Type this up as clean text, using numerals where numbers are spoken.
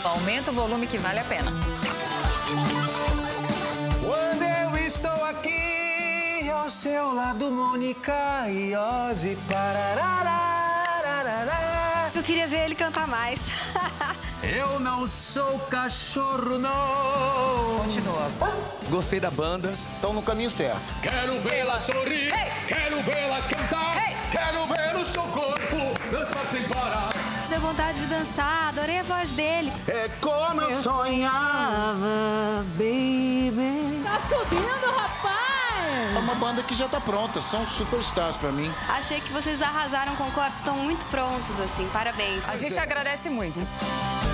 Aumenta o volume que vale a pena. Quando eu estou aqui ao seu lado, Mônica e Ozzy, parararararará. Eu queria ver ele cantar mais. Eu não sou cachorro, não. Continua. Gostei da banda, estão no caminho certo. Quero vê-la sorrir, quero vê-la cantar, quero ver o seu corpo dançar sem parar. Deu vontade de dançar, adorei a voz dele. É como eu sonhava, baby. Tá subindo, rapaz! É uma banda que já tá pronta, são superstars pra mim. Achei que vocês arrasaram com o corpo, estão muito prontos, assim, parabéns. A gente agradece muito.